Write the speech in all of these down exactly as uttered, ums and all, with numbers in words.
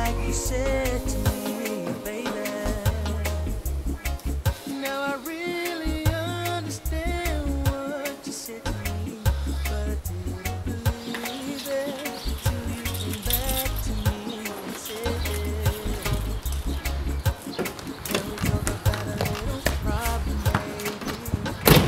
like you said to me, baby. Now I really understand what you said to me, but I didn't believe it till you came back to me and said it. Can we talk about a little problem, baby?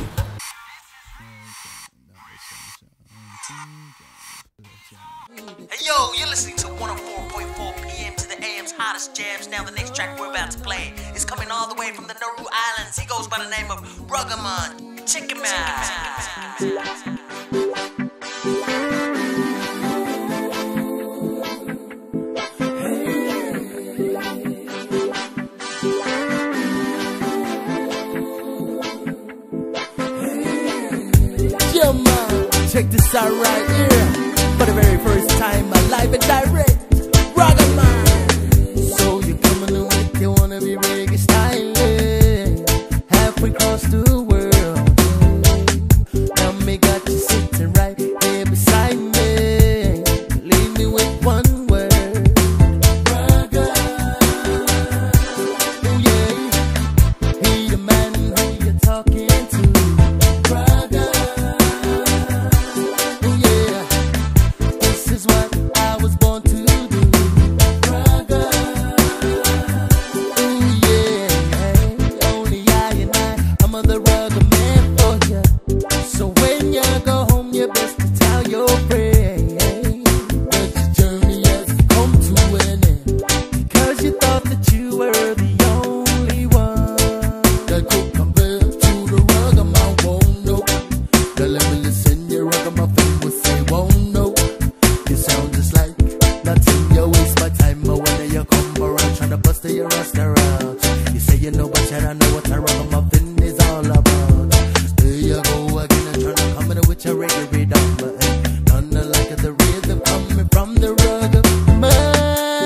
Hey yo, you're listening to one oh four point four P M to the A M's hottest jams. Now the next track we're about to play is coming all the way from the Nauru Islands. He goes by the name of Ruggaman. Check him out. Yeah, man, check this out right here. For the very first time, my live and direct, Ruggaman. So you're coming to with you wanna be reggae styling, halfway across the world. Now me got you sitting right here beside me. Leave me with one word, Rugga. Oh yeah, he the man who you're talking to, Rugga. Oh yeah. This is what I was born to do, Rugga. Ooh yeah, only I and I, I'm on the Rugga man for ya. So when you go home, you best to tell your friend that your journey has come to an end, because you thought that you were the only one that could compare to the Rugga man. Won't know. Now let me listen, your Rugga my friend will say won't know. You sound just like nothing, you waste my time. But when you come around trying to bust your restaurant, you say you know, but you don't know what a ragamuffin is all about. There you go again and trying to come in with your reggae rhythm, but hey, none like the rhythm coming from the Rugga man.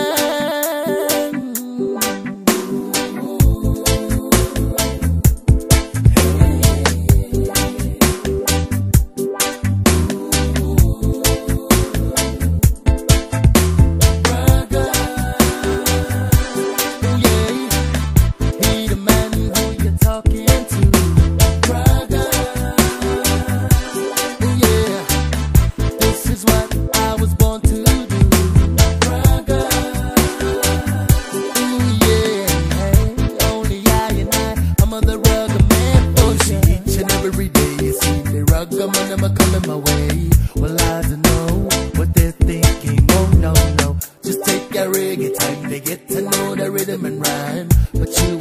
Coming my way, well I don't know what they're thinking. Oh no no, just take your reggae time to get to know the rhythm and rhyme. But you